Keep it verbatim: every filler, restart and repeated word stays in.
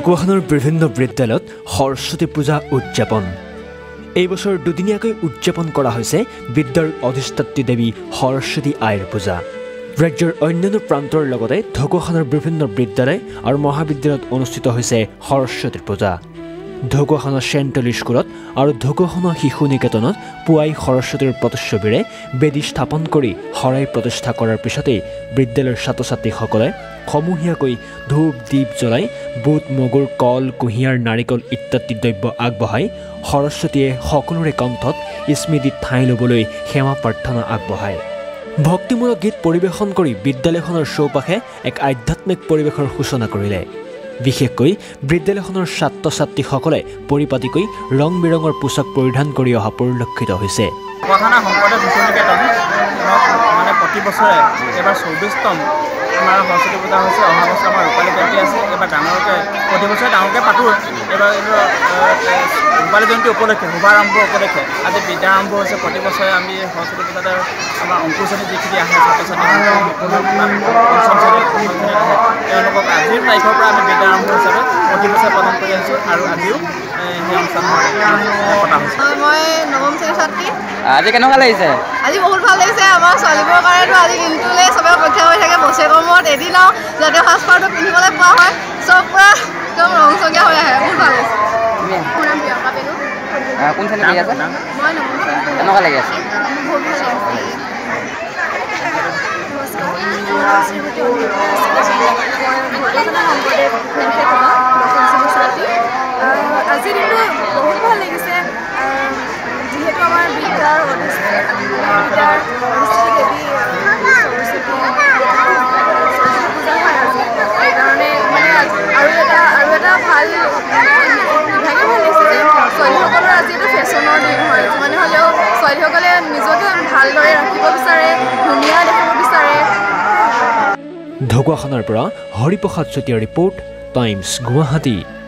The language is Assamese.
ঢকুৱাখানৰ বিভিন্ন বিদ্যালয়ত সৰস্বতী পূজা উদযাপন এই বছৰ দুদিনীয়াকৈ উদযাপন কৰা হৈছে বিদ্যাৰ অধিষ্ঠাত্ৰী দেৱী সৰস্বতী আইৰ পূজা। ৰাজ্যৰ অন্যান্য প্ৰান্তৰ লগতে ঢকুৱাখানৰ বিভিন্ন বিদ্যালয় আৰু মহাবিদ্যালয়ত অনুষ্ঠিত হৈছে সৰস্বতী পূজা। ঢকুৱাখানৰ চেণ্ট্ৰেল স্কুলত আৰু ঢকুৱাখানৰ শিশু নিকেতনত পুৱাই সৰস্বতীৰ প্ৰতিচ্ছবিৰে বেদী স্থাপন কৰি শৰাই প্ৰতিষ্ঠা কৰাৰ পিছতেই বিদ্যালয়ৰ ছাত্ৰ ছাত্ৰীসকলে সমূহীয়াকৈ ধূপ দীপ জ্বলাই বুট মগুৰ কল কুঁহিয়াৰ নাৰিকল ইত্যাদি দ্ৰব্য আগবঢ়াই সৰস্বতীয়ে সকলোৰে কণ্ঠত স্মৃতিত ঠাই ল'বলৈ সেৱা প্ৰাৰ্থনা আগবঢ়ায়। ভক্তিমূলক গীত পৰিৱেশন কৰি বিদ্যালয়খনৰ চৌপাশে এক আধ্যাত্মিক পৰিৱেশৰ সূচনা কৰিলে। বিশেষকৈ বিদ্যালয়খনৰ ছাত্ৰ ছাত্ৰীসকলে পৰিপাটিকৈ ৰং বিৰঙৰ পোছাক পৰিধান কৰি অহা পৰিলক্ষিত হৈছে। মানে প্ৰতি বছৰে এবাৰ চৌবিছতম আমাৰ সৰস্বতী পূজা হৈছে। অহা বছৰ আমাৰ ৰূপালী জয়ন্তী আছে। এবাৰ ডাঙৰকৈ প্ৰতি বছৰে ডাঙৰকৈ পাতোঁ। এইবাৰ ৰূপালী জয়ন্তী উপলক্ষে শুভাৰম্ভ উপলক্ষে আজি বিদ্যাৰম্ভ হৈছে। প্ৰতি বছৰে আমি সৰস্বতী পূজাতে আমাৰ অংকুৰ শ্ৰেণী যিখিনি আহে ছাত্ৰ ছাত্ৰী তেওঁলোকক আজিৰ তাৰিখৰ পৰা আমি বিদ্যাৰম্ভ হিচাপে প্ৰতি বছৰে প্ৰদান কৰি আহিছোঁ আৰু আজিও সেই অনুষ্ঠান পতা হৈছে। মই নৱম শ্ৰেণীৰ ছাত্ৰী। আজি কেনেকুৱা লাগিছে? আজি বহুত ভাল লাগিছে। আমাৰ ছোৱালীবোৰৰ কাৰণেতো আজি দিনটোলৈ চবে অপেক্ষা কৰি থাকে। বছৰেকৰ মূৰত এদিন আৰু জাতীয় সাজপাৰটো পিন্ধিবলৈ পোৱা হয়। চব পূৰা একদম ৰংচঙীয়া হৈ আহে। বহুত ভাল লাগিছে। মোৰ নাম প্ৰিয়ংকা পেলু। কোন শ্ৰেণী পঢ়ি আছে? মই নৱম শ্ৰেণীত। কেনেকুৱা লাগি আছে? বহুত ভাল লাগিছে। আজিৰ দিনটো বহুত ভাল লাগিছে। যিহেতু আমাৰ বিদ্যাৰ বিদ্যাৰ দেৱী সৰস্বতী পূজা হয় আজি, সেইকাৰণে মানে আৰু এটা আৰু এটা ভাল বিভাগে ভাল লাগিছে যে ছোৱালীসকলৰ আজি এটা ফেশ্বনৰ দিন হয়। যিমানে হ'লেও ছোৱালীসকলে নিজকে ভালদৰে ৰাখিব বিচাৰে, ধুনীয়া দেখিব বিচাৰে। ঢকুৱাখানৰ পৰা হৰিপ্ৰসাদ চুতীয়াৰ ৰিপৰ্ট, টাইমছ গুৱাহাটী।